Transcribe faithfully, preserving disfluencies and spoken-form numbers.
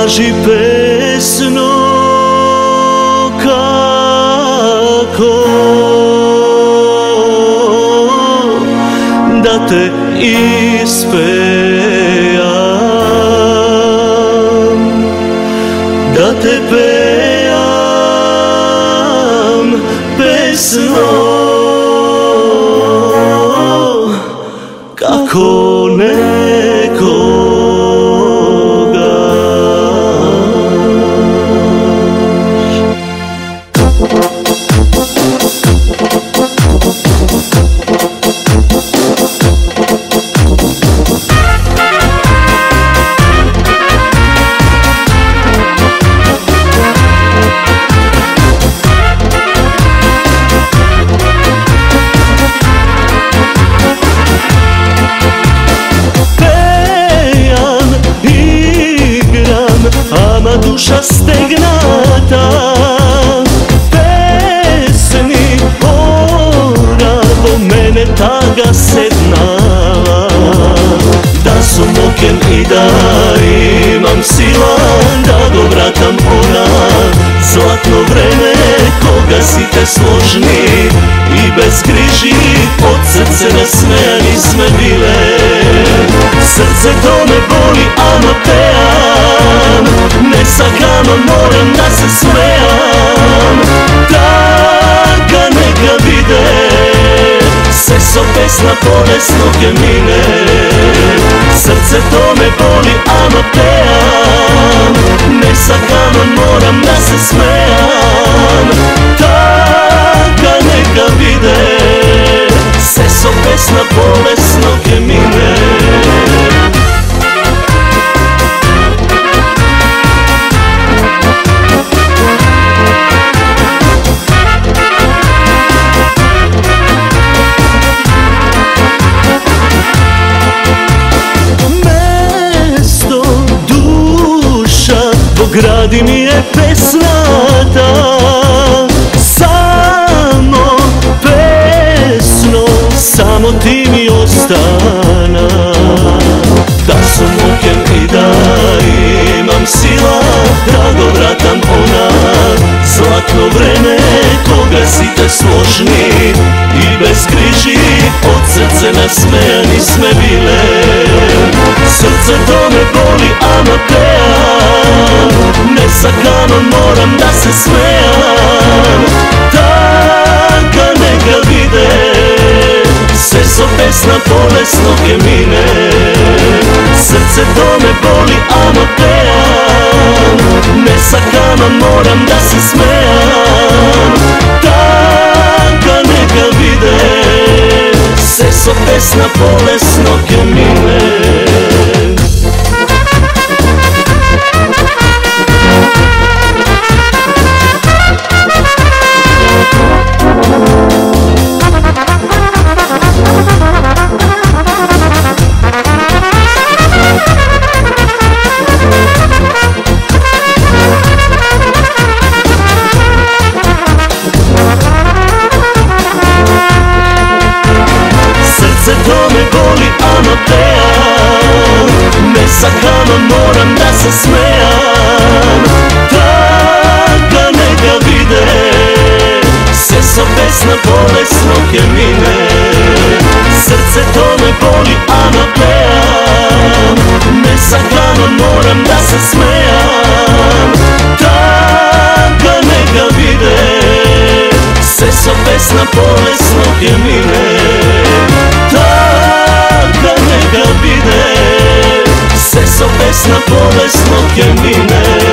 Kaži pesno kako da te ispejam, da te pejam pesno kako nekoga. Ama duša stegnata pesni mora do mene taga sednala, da sum oken i da imam sila da dovratam ona zlatno vreme koga si te složni i bez griži od srce nasmejani sme bile. Srce to me boli, ama pejam, nesakano moram da se smejam, da neka vide se so pesna bolesno ke mine. Srce to me boli, ama pejam, nesakano moram da se smejam, da neka vide se so pesna bolesno ke mine. Gradi mi je pesnata, samo pesno, samo ti mi ostana. Da sum oken i da imam sila da dovratam ona zlatno vreme koga si te složni i bez križi od srce nasmejani sme bile. Srce to me boli, ama pejam, nesakano moram da se smejam, da neka vide se so pesna bolesno ke mine. Srce to me boli, ama pejam, nesakano moram da se smejam, da neka vide se so pesna bolesno ke mine. Srce to me boli, ama pejam, nesakano moram da se smejam, da neka vide se so pesna bolesno ke mine. Srce to me boli, ama pejam, nesakano moram da se smejam, da neka vide se so pesna bolesno ke mine. Neka vide se so pesna bolesno ke mine.